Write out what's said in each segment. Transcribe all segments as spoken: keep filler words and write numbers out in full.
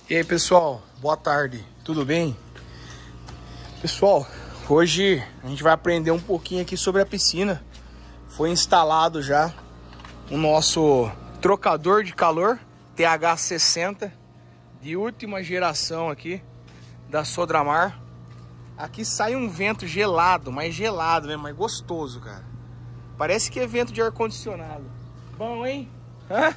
E aí, pessoal, boa tarde, tudo bem? Pessoal, hoje a gente vai aprender um pouquinho aqui sobre a piscina. Foi instalado já o nosso trocador de calor T H sessenta de última geração aqui da Sodramar. Aqui sai um vento gelado, mais gelado mesmo, mais gostoso, cara. Parece que é vento de ar-condicionado. Bom, hein? Hã?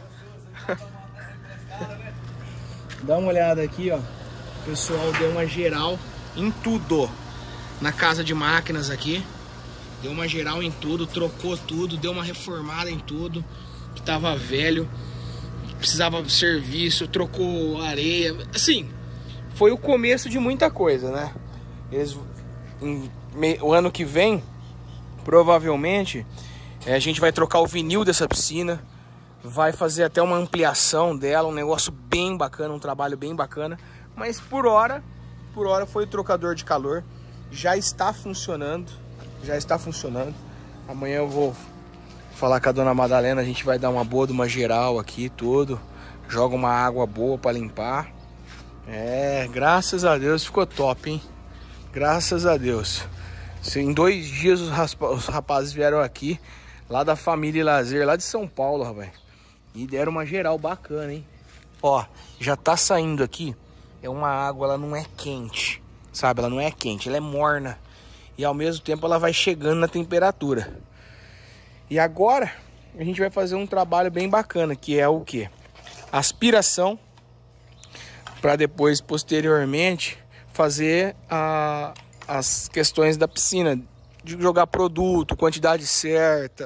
Dá uma olhada aqui, ó. O pessoal deu uma geral em tudo. Na casa de máquinas aqui. Deu uma geral em tudo, trocou tudo, deu uma reformada em tudo. Que tava velho, precisava de serviço, trocou areia. Assim, foi o começo de muita coisa, né? Eles, em, o ano que vem, provavelmente, é, a gente vai trocar o vinil dessa piscina. Vai fazer até uma ampliação dela, um negócio bem bacana, um trabalho bem bacana. Mas por hora, por hora foi o trocador de calor. Já está funcionando, já está funcionando. Amanhã eu vou falar com a dona Madalena, a gente vai dar uma boa de uma geral aqui, tudo. Joga uma água boa para limpar. É, graças a Deus ficou top, hein? Graças a Deus. Em dois dias os rapazes vieram aqui, lá da Família e Lazer, lá de São Paulo, rapaz. E deram uma geral bacana, hein? Ó, já tá saindo aqui. É uma água, ela não é quente, sabe? Ela não é quente, ela é morna. E ao mesmo tempo ela vai chegando na temperatura. E agora a gente vai fazer um trabalho bem bacana, que é o quê? Aspiração. Para depois, posteriormente, fazer a, as questões da piscina. De jogar produto, quantidade certa.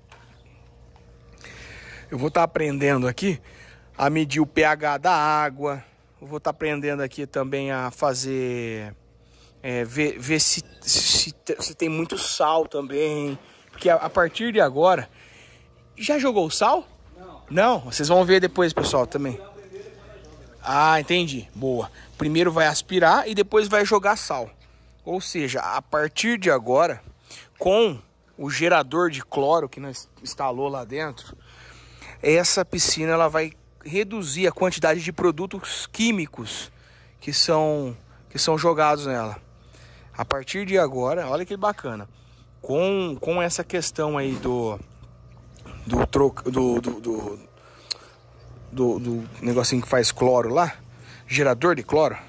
Eu vou estar tá aprendendo aqui a medir o pH da água. Eu vou estar tá aprendendo aqui também a fazer... É, ver ver se, se, se tem muito sal também. Porque a, a partir de agora... Já jogou sal? Não. Não? Vocês vão ver depois, pessoal, também. Ah, entendi. Boa. Primeiro vai aspirar e depois vai jogar sal. Ou seja, a partir de agora, com o gerador de cloro que nós instalou lá dentro, essa piscina ela vai reduzir a quantidade de produtos químicos que são, que são jogados nela. A partir de agora, olha que bacana, com, com essa questão aí do do, troco, do, do, do, do, do negocinho que faz cloro lá, gerador de cloro,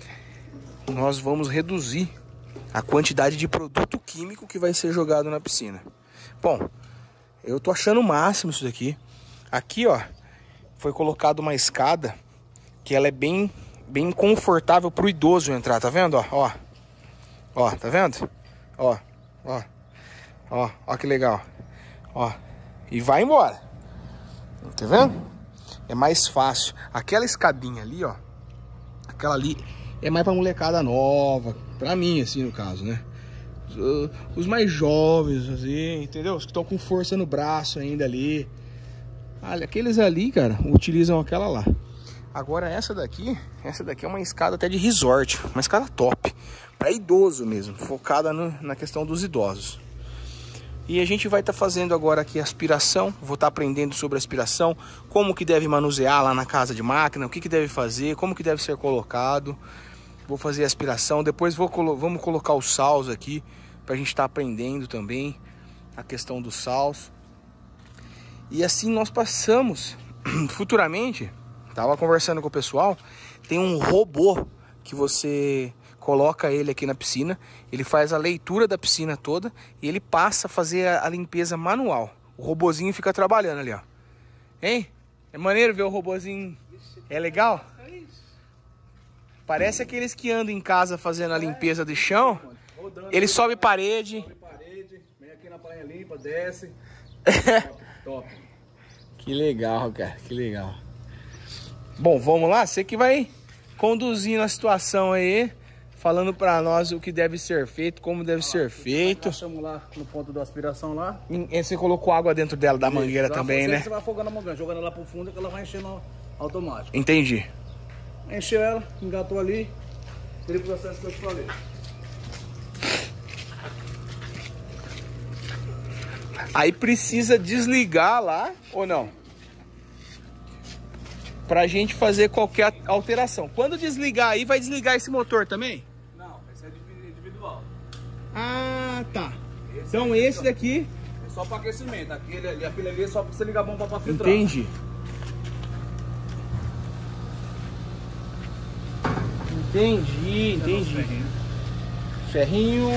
nós vamos reduzir a quantidade de produto químico que vai ser jogado na piscina. Bom, eu tô achando o máximo isso daqui. Aqui, ó, foi colocado uma escada que ela é bem, bem confortável pro idoso entrar, tá vendo? Ó, ó, ó, tá vendo? Ó, ó, ó, ó que legal. Ó, e vai embora. Tá vendo? É mais fácil. Aquela escadinha ali, ó, aquela ali é mais pra molecada nova, pra mim, assim, no caso, né? Os, os mais jovens, assim, entendeu? Os que estão com força no braço ainda ali. Olha, aqueles ali, cara, utilizam aquela lá. Agora essa daqui, essa daqui é uma escada até de resort, uma escada top, para idoso mesmo, focada no, na questão dos idosos. E a gente vai estar tá fazendo agora aqui a aspiração, vou estar tá aprendendo sobre aspiração, como que deve manusear lá na casa de máquina, o que que deve fazer, como que deve ser colocado. Vou fazer a aspiração, depois vou colo vamos colocar os saus aqui, para a gente estar tá aprendendo também a questão dos saus. E assim nós passamos, futuramente, estava conversando com o pessoal, tem um robô que você coloca ele aqui na piscina, ele faz a leitura da piscina toda e ele passa a fazer a, a limpeza manual. O robozinho fica trabalhando ali, ó. Hein? É maneiro ver o robozinho, é legal? Parece aqueles que andam em casa fazendo a limpeza do chão, ele sobe parede. Sobe parede, vem aqui na praia limpa, desce. Top. Que legal, cara, que legal. Bom, vamos lá, você que vai conduzindo a situação aí, falando pra nós o que deve ser feito, como deve ser feito. Achamos lá no ponto da aspiração lá. E você colocou água dentro dela, da mangueira também, né? Você vai afogando a mangueira, jogando ela pro fundo que ela vai enchendo automático. Entendi. Encheu ela, engatou ali, aquele processo que eu te falei. Aí precisa desligar lá ou não? pra gente fazer qualquer alteração. Quando desligar aí, vai desligar esse motor também? Não, esse é individual. Ah, tá. Esse Então é esse daqui... é só para aquecimento. Aquele ali, aquele ali é só para você ligar a bomba para filtrar. Entendi. Entendi, entendi. Ferrinho. Ferrinho.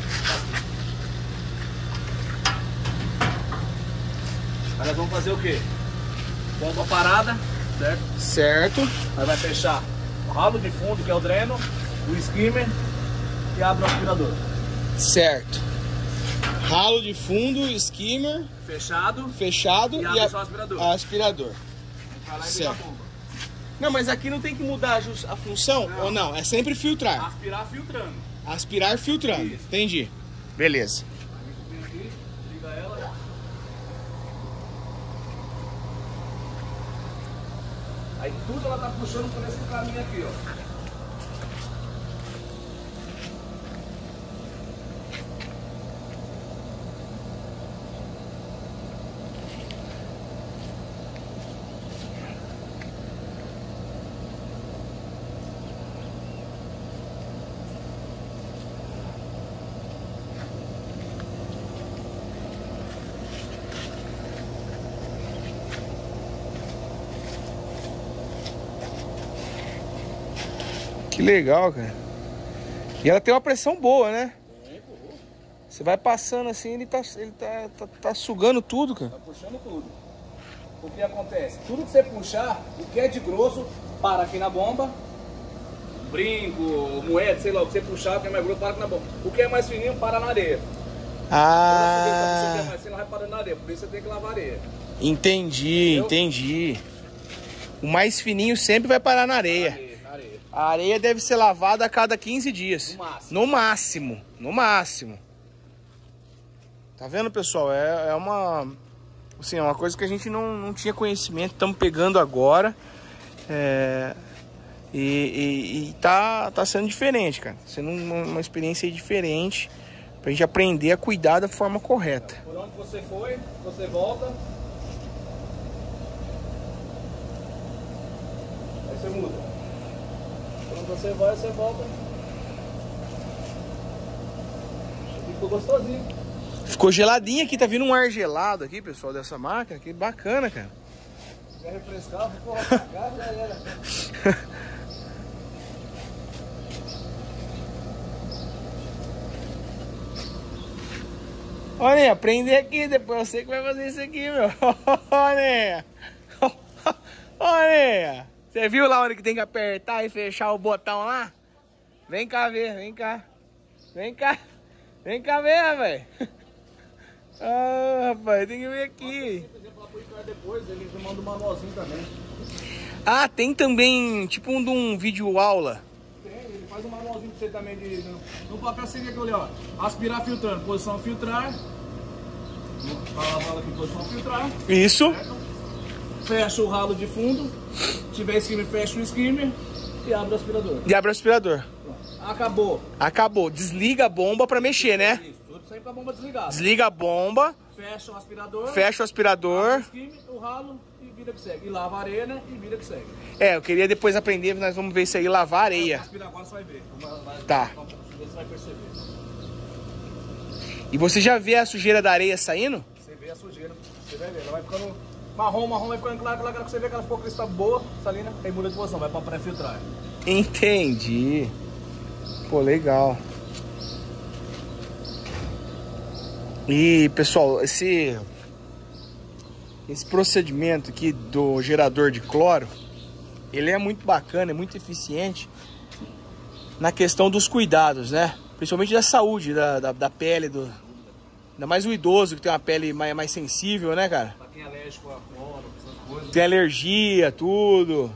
Aí nós vamos fazer o quê? Bomba parada, certo? Certo. Aí vai fechar o ralo de fundo, que é o dreno, o skimmer e abre o aspirador. Certo. Ralo de fundo, skimmer, Fechado. fechado E abre a- só o aspirador. aspirador. Vai lá e liga a Certo. bomba. Não, mas aqui não tem que mudar a jus- a função? Não. Ou não? É sempre filtrar. Aspirar filtrando. Aspirar filtrando. Isso. Entendi. Beleza. Vem aqui, liga ela. Aí tudo ela tá puxando por esse caminho aqui, ó. Que legal, cara. E ela tem uma pressão boa, né? Você vai passando assim, ele tá, ele tá, tá, tá sugando tudo, cara. Tá puxando tudo. O que acontece? Tudo que você puxar, o que é de grosso, para aqui na bomba. Brinco, moeda, sei lá, o que você puxar, o que é mais grosso, para aqui na bomba. O que é mais fininho, para na areia. Ah, Se você quer mais fino, vai parando na areia. Por isso você tem que lavar a areia. entendi, Entendeu? entendi. O mais fininho sempre vai parar na areia. Na areia, na areia. A areia deve ser lavada a cada quinze dias. No máximo. No máximo. No máximo. Tá vendo, pessoal? É, é uma... Assim, é uma coisa que a gente não, não tinha conhecimento. Estamos pegando agora. É... E, e, e tá, tá sendo diferente, cara. Sendo uma, uma experiência diferente. Pra gente aprender a cuidar da forma correta. Por onde você foi, você volta. Aí você muda. Por onde você vai, você volta. Ficou gostosinho. Ficou geladinho aqui. Tá vindo um ar gelado aqui, pessoal, dessa máquina. Que bacana, cara. Se quer refrescar, vou colocar a cara, já era. Olha, aprender aqui, depois você que vai fazer isso aqui, meu. Olha, olha. Você viu lá onde que tem que apertar e fechar o botão lá? Vem cá ver, vem cá. Vem cá. Vem cá ver, velho. Ah, rapaz, tem que ver aqui. Por exemplo, lá pro Ricardo depois, ele manda um manualzinho também. Ah, tem também, tipo um de um vídeo aula. Tem, ele faz um manualzinho pra você também de... No, no papel você vê aqui, olha, ó. Aspirar filtrando, posição filtrar. Fala a bala aqui, posição filtrar. Isso. Certo? Fecha o ralo de fundo. Se tiver skimmer, fecha o skimmer. E abre o aspirador. E abre o aspirador. Pronto. Acabou. Acabou. Desliga a bomba pra mexer, né? Isso, tudo sempre com a bomba desligada. Desliga a bomba, Fecha o aspirador. fecha o aspirador. O skimmer, o ralo e vira que segue. E lava a areia, né? E vira que segue. É, eu queria depois aprender, nós vamos ver isso aí, lavar areia. Aspira agora, você vai ver. Vai, vai, Tá. Você vai perceber. E você já vê a sujeira da areia saindo? Você vê a sujeira, você vai ver. Ela vai ficando marrom, marrom, vai ficando claro, claro, claro. Você vê que ela ficou cristal boa, salina, aí muda de posição, vai pra pré-filtrar. Entendi. Pô, legal. E, pessoal, esse... Esse procedimento aqui do gerador de cloro, ele é muito bacana, é muito eficiente na questão dos cuidados, né? Principalmente da saúde, da, da, da pele, do... ainda mais o idoso que tem uma pele mais, mais sensível, né, cara? Pra quem é alérgico a cloro, essas coisas. Tem alergia, tudo.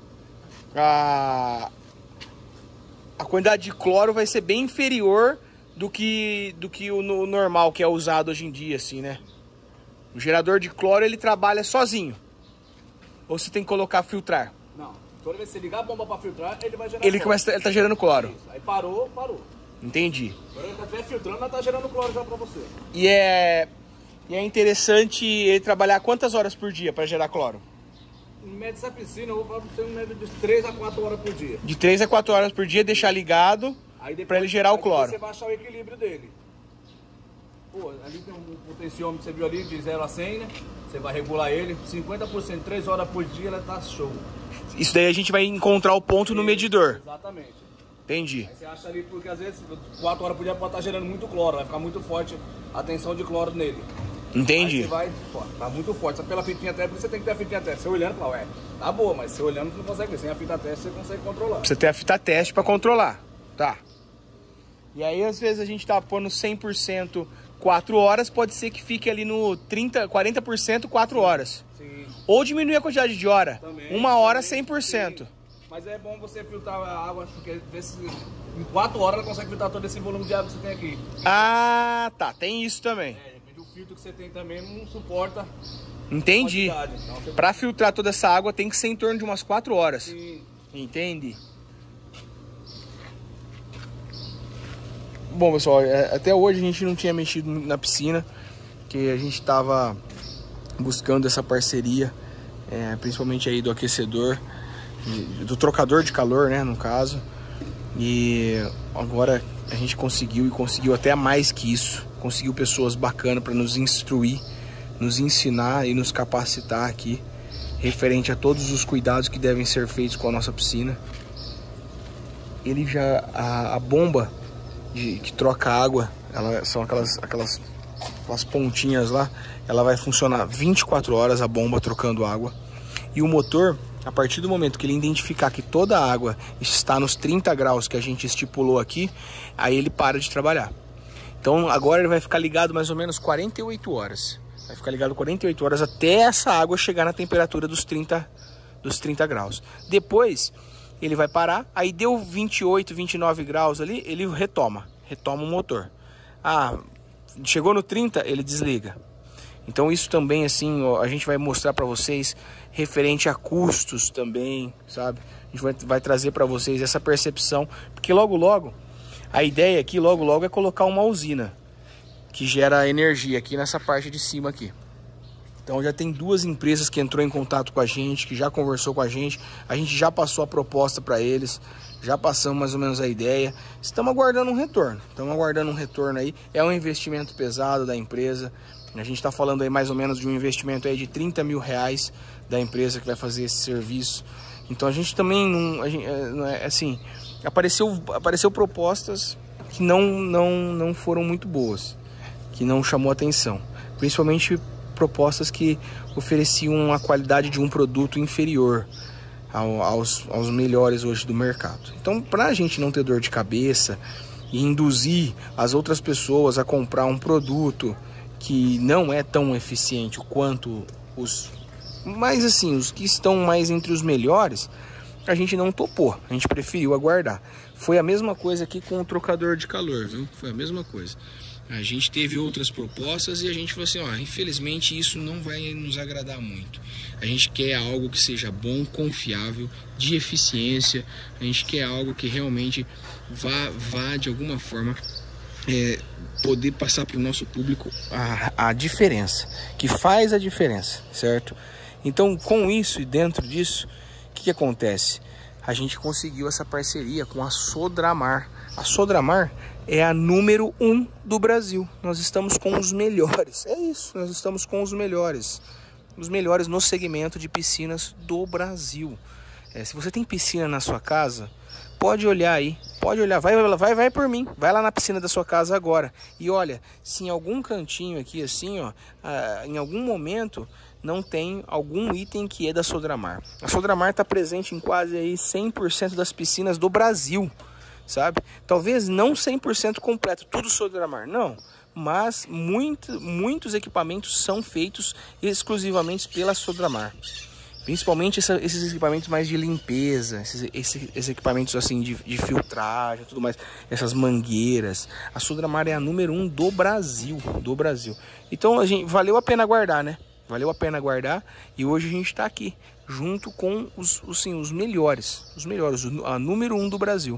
A, a quantidade de cloro vai ser bem inferior do que, do que o no, normal que é usado hoje em dia, assim, né? O gerador de cloro, ele trabalha sozinho. Ou você tem que colocar filtrar? Não, toda vez que você ligar a bomba pra filtrar, ele vai gerar Ele, cloro. começa, ele tá gerando cloro. Isso. Aí parou, parou. Entendi. Agora ele tá até filtrando, ela tá gerando cloro já pra você. E é, e é interessante ele trabalhar quantas horas por dia para gerar cloro? Mede essa piscina, eu vou falar pra você um médio de três a quatro horas por dia. De três a quatro horas por dia, deixar ligado para ele gerar o cloro. Você vai achar o equilíbrio dele. Pô, ali tem um potenciômetro que você viu ali de zero a cem, né? Você vai regular ele, cinquenta por cento, três horas por dia, ela tá show. Isso daí a gente vai encontrar o ponto no medidor. Exatamente. Entendi. Aí você acha ali, porque às vezes quatro horas por dia pode estar gerando muito cloro, vai ficar muito forte a tensão de cloro nele. Entendi. Aí você vai, pô, tá muito forte, só pela fitinha teste, você tem que ter a fitinha teste. Você olhando, fala, ué, tá boa, mas você olhando você não consegue ver. Sem a fita teste você consegue controlar. Você tem a fita teste para controlar. Tá. E aí às vezes a gente tá pondo cem por cento quatro horas, pode ser que fique ali no trinta, quarenta por cento quatro horas. Sim. Ou diminuir a quantidade de hora. Também, Uma hora também, cem por cento. sim. Mas é bom você filtrar a água, porque desse, em quatro horas ela consegue filtrar todo esse volume de água que você tem aqui. Ah, tá. Tem isso também. É, o filtro que você tem também não suporta. Entendi. Então, você... Para filtrar toda essa água tem que ser em torno de umas quatro horas. Sim. Entendi. Bom, pessoal, até hoje a gente não tinha mexido na piscina, que a gente estava buscando essa parceria, é, principalmente aí do aquecedor, do trocador de calor, né, no caso. E agora a gente conseguiu, e conseguiu até mais que isso. Conseguiu pessoas bacanas para nos instruir, nos ensinar e nos capacitar aqui, referente a todos os cuidados que devem ser feitos com a nossa piscina. Ele já, a, a bomba de, que troca água, ela, são aquelas, aquelas, aquelas pontinhas lá, ela vai funcionar vinte e quatro horas, a bomba trocando água. E o motor, a partir do momento que ele identificar que toda a água está nos trinta graus que a gente estipulou aqui, aí ele para de trabalhar. Então agora ele vai ficar ligado mais ou menos quarenta e oito horas. Vai ficar ligado quarenta e oito horas até essa água chegar na temperatura dos trinta, dos trinta graus. Depois ele vai parar, aí deu vinte e oito, vinte e nove graus ali, ele retoma, retoma o motor. Ah, chegou no trinta, ele desliga. Então isso também, assim, ó, a gente vai mostrar para vocês referente a custos também, sabe? A gente vai, vai trazer para vocês essa percepção, porque logo logo, a ideia aqui logo logo é colocar uma usina que gera energia aqui nessa parte de cima aqui. Então já tem duas empresas que entrou em contato com a gente, que já conversou com a gente, a gente já passou a proposta para eles, já passamos mais ou menos a ideia, estamos aguardando um retorno, estamos aguardando um retorno aí, é um investimento pesado da empresa, a gente está falando aí mais ou menos de um investimento aí de trinta mil reais da empresa que vai fazer esse serviço, então a gente também, não, a gente, é, assim, apareceu, apareceu propostas que não, não, não foram muito boas, que não chamou atenção, principalmente propostas que ofereciam a qualidade de um produto inferior ao, aos, aos melhores hoje do mercado. Então, para a gente não ter dor de cabeça e induzir as outras pessoas a comprar um produto que não é tão eficiente quanto os, mas assim, os que estão mais entre os melhores, a gente não topou, a gente preferiu aguardar. Foi a mesma coisa aqui com o trocador de calor, viu? Foi a mesma coisa. A gente teve outras propostas e a gente falou assim, ó, infelizmente isso não vai nos agradar muito. A gente quer algo que seja bom, confiável, de eficiência. A gente quer algo que realmente vá, vá de alguma forma, é, poder passar para o nosso público a, a diferença, que faz a diferença, certo? Então, com isso e dentro disso, o que, que acontece? A gente conseguiu essa parceria com a Sodramar. A Sodramar é a número um do Brasil. Nós estamos com os melhores. É isso, nós estamos com os melhores. Os melhores no segmento de piscinas do Brasil. É, se você tem piscina na sua casa, pode olhar aí. Pode olhar, vai, vai, vai por mim. Vai lá na piscina da sua casa agora. E olha, se em algum cantinho aqui assim, ó, ah, em algum momento não tem algum item que é da Sodramar. A Sodramar está presente em quase aí cem por cento das piscinas do Brasil. Sabe? Talvez não cem por cento completo, tudo Sodramar, não. Mas muito, muitos equipamentos são feitos exclusivamente pela Sodramar. Principalmente essa, esses equipamentos mais de limpeza, esses, esses, esses equipamentos assim de, de filtragem, tudo mais, essas mangueiras. A Sodramar é a número um do Brasil, do Brasil. Então a gente, valeu a pena guardar, né? Valeu a pena guardar e hoje a gente está aqui junto com os, os, sim, os melhores, os melhores, a número um do Brasil.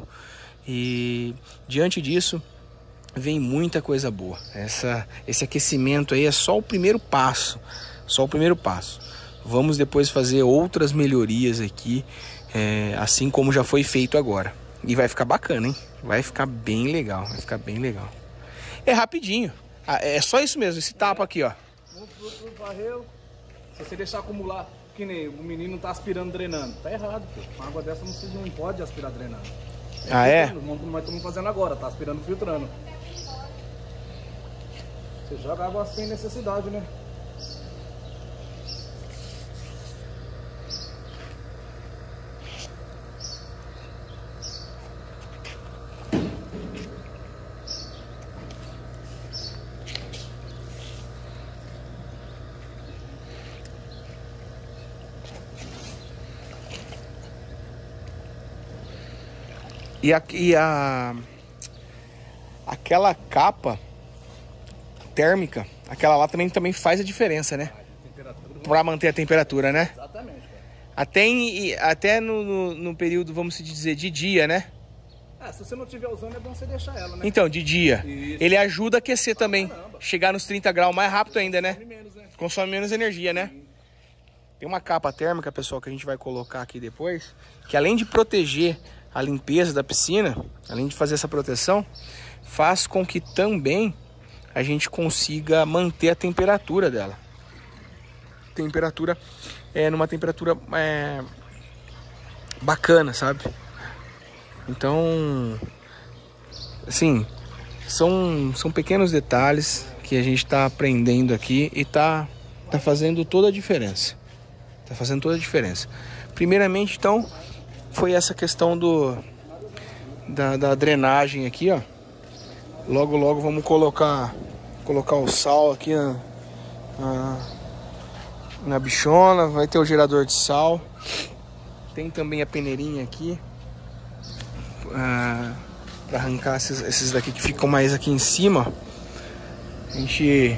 E diante disso vem muita coisa boa. Essa, esse aquecimento aí é só o primeiro passo, só o primeiro passo. vamos depois fazer outras melhorias aqui, é, assim como já foi feito agora. E vai ficar bacana, hein? Vai ficar bem legal, vai ficar bem legal. É rapidinho, é só isso mesmo, esse tapa aqui, ó. Varreu, se você deixar acumular, que nem o menino tá aspirando, drenando, tá errado, pô. Uma água dessa não, não pode aspirar drenando. É ah, é? Nós estamos fazendo agora, tá aspirando, filtrando. Você joga água sem necessidade, né? E, a, e a, aquela capa térmica, aquela lá também, também faz a diferença, né? Para manter a temperatura, né? Exatamente, cara. Até, em, até no, no, no período, vamos dizer, de dia, né? É, se você não estiver usando, é bom você deixar ela, né? Então, de dia. Isso. Ele ajuda a aquecer ah, também. Caramba. Chegar nos trinta graus mais rápido ainda, né? Consome menos, né? Consome menos energia, né? Sim. Tem uma capa térmica, pessoal, que a gente vai colocar aqui depois, que além de proteger a limpeza da piscina, além de fazer essa proteção, faz com que também a gente consiga manter a temperatura dela. Temperatura é numa temperatura é, bacana, sabe? Então, assim, são, são pequenos detalhes que a gente está aprendendo aqui e tá, tá fazendo toda a diferença. Tá fazendo toda a diferença. Primeiramente, então, foi essa questão do da, da drenagem aqui, ó. Logo, logo vamos colocar colocar o sal aqui na, na, na bichona. Vai ter o gerador de sal. Tem também a peneirinha aqui ah, para arrancar esses, esses daqui que ficam mais aqui em cima. A gente...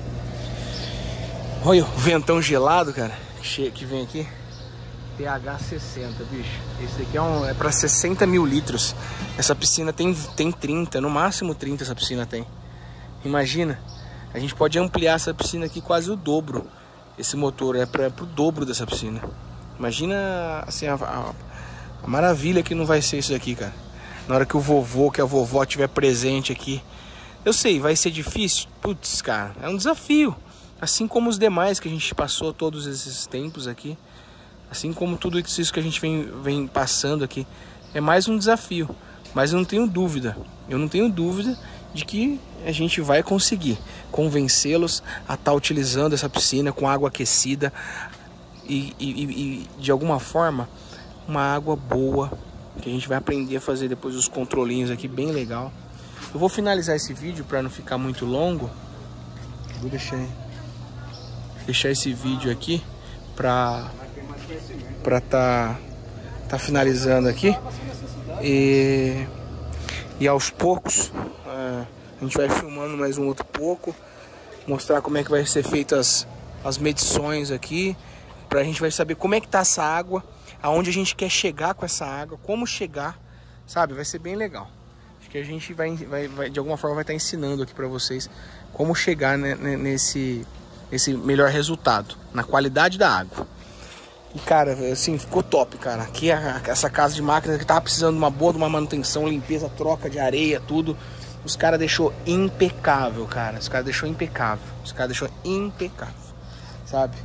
Olha o ventão gelado, cara, que vem aqui. pH sessenta, bicho. Esse daqui é, um, é para sessenta mil litros. Essa piscina tem, tem trinta, no máximo trinta essa piscina tem. Imagina, a gente pode ampliar essa piscina aqui quase o dobro. Esse motor é para o dobro dessa piscina. Imagina assim, a, a, a maravilha que não vai ser isso aqui, cara. Na hora que o vovô, que a vovó estiver presente aqui. Eu sei, vai ser difícil? Putz, cara, é um desafio. Assim como os demais que a gente passou todos esses tempos aqui. Assim como tudo isso que a gente vem, vem passando aqui. É mais um desafio. Mas eu não tenho dúvida. Eu não tenho dúvida de que a gente vai conseguir convencê-los a estar utilizando essa piscina com água aquecida. E, e, e de alguma forma, uma água boa. Que a gente vai aprender a fazer depois os controlinhos aqui, bem legal. Eu vou finalizar esse vídeo para não ficar muito longo. Vou deixar, deixar esse vídeo aqui para... para tá, tá finalizando aqui e, e aos poucos é, a gente vai filmando mais um outro pouco, mostrar como é que vai ser feitas as, as medições aqui, pra gente vai saber como é que tá essa água, aonde a gente quer chegar com essa água, como chegar, sabe? Vai ser bem legal. Acho que a gente vai, vai, vai de alguma forma vai estar ensinando aqui pra vocês como chegar né, nesse, nesse melhor resultado, na qualidade da água. E cara, assim, ficou top, cara. Aqui a, essa casa de máquina que tava precisando de uma boa de uma manutenção, limpeza, troca de areia, tudo. Os caras deixou impecável, cara. Os caras deixou impecável. Os caras deixou impecável, sabe?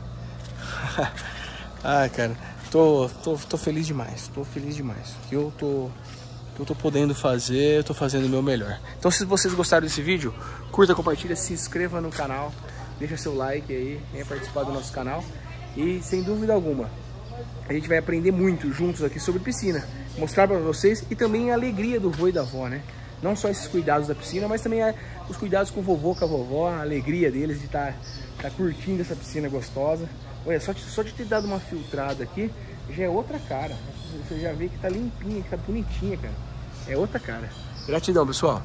Ai, cara, tô, tô, tô feliz demais. Tô feliz demais. Que eu tô, que eu tô podendo fazer, eu tô fazendo o meu melhor. Então, se vocês gostaram desse vídeo, curta, compartilha, se inscreva no canal, deixa seu like aí, venha participar do nosso canal. E sem dúvida alguma, a gente vai aprender muito juntos aqui sobre piscina. Mostrar para vocês e também a alegria do vô e da avó, né? Não só esses cuidados da piscina, mas também a, os cuidados com o vovô, com a vovó, a alegria deles de estar tá, tá curtindo essa piscina gostosa. Olha, só, só de ter dado uma filtrada aqui, já é outra cara. Você já vê que tá limpinha, que tá bonitinha, cara. É outra cara. Gratidão, pessoal.